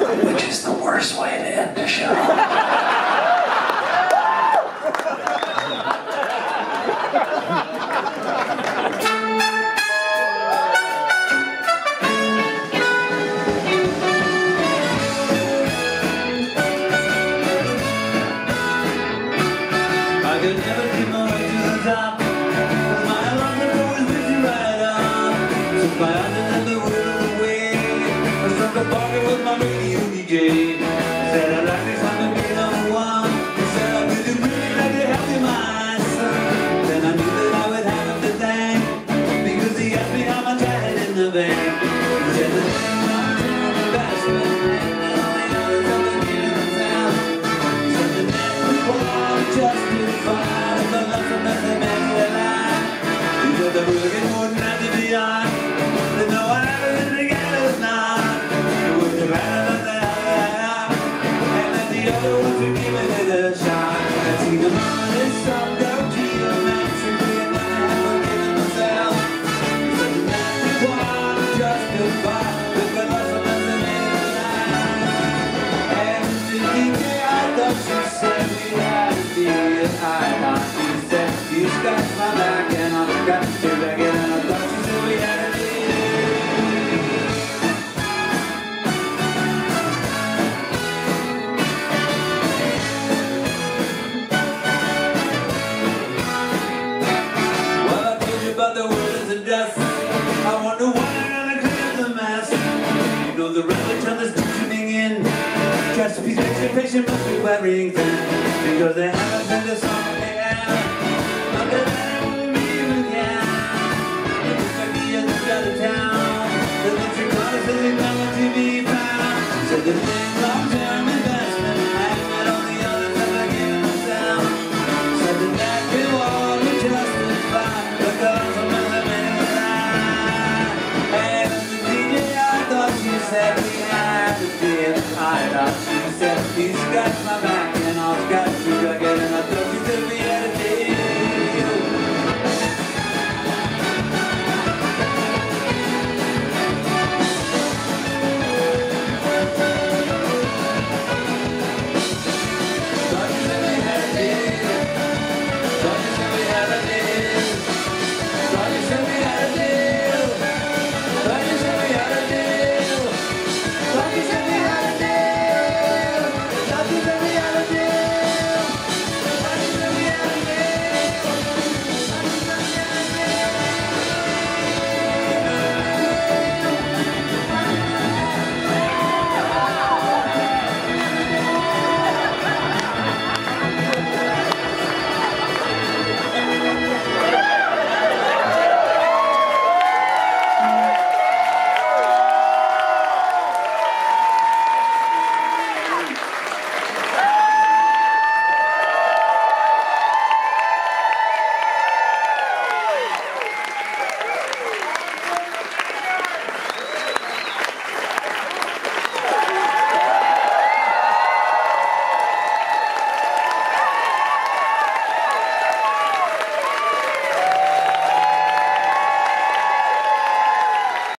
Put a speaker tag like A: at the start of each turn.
A: which is the worst way to end a show.
B: I could never keep my way to the top, 'cause my alarm never was busy right on. So my eyes and the wheel of the way, I struck a bargain with my radio DJ. I said I'd like this one to be number one. He said I really, really like to help you, my son. Then I knew that I would have him to thank, because he asked me how much I had in the bank. He said the thing I'm doing the best, but the only other something in the town. He said the net was one just fine, but lots of mess and mess that line. You said the hooligan wouldn't have to be on, that no one ever been together is not. It was the right of the hell, and then the other ones would give it a shot. I see them on this song, go to the man, simply and then I have forgiven myself. He said the net was one just fine, but lots of mess and mess that line. And the DJ, I thought she said we had to be I thought she said, you scratched my back and I scratched your back and I thought she said we had to be. Well, I told you about the words and dress. I wonder why they're gonna clear the mess. You know the religion that's tuning in. Just be patient, patient, must be wearing thin, because they haven't been to song.